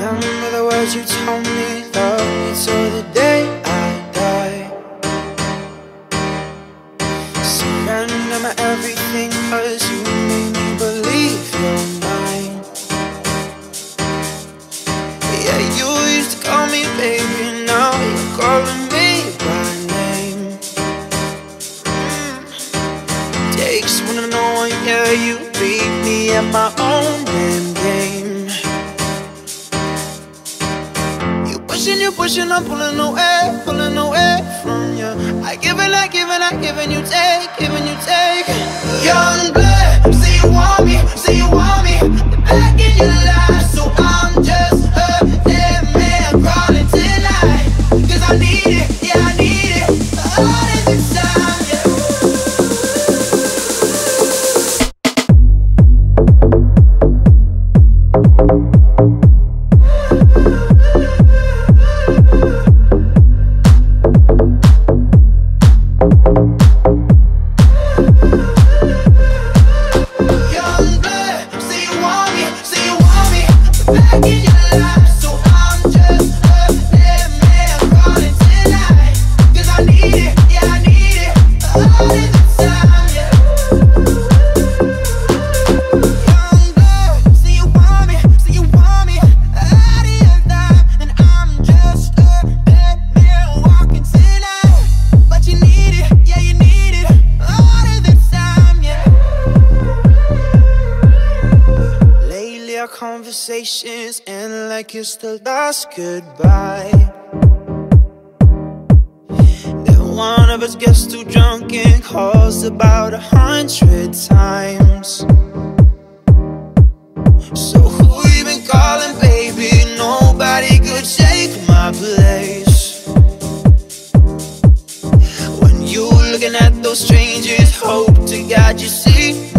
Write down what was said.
Remember the words you told me, love me till the day I die. Surrender my everything, cause you made me believe you're mine. Yeah, you used to call me baby, now you're calling me by name. Takes one to know one, yeah, you beat me at my own damn game. You pushing, I'm pulling away from you. I give and you take, Young blood, say you want me, back in your life. So I'm just a dead man crawling tonight. Cause I need it, yeah, I need it all of the time, conversations end like it's the last goodbye. Then one of us gets too drunk and calls about 100 times. So who you been calling, baby? Nobody could take my place. When you looking at those strangers, hope to God you see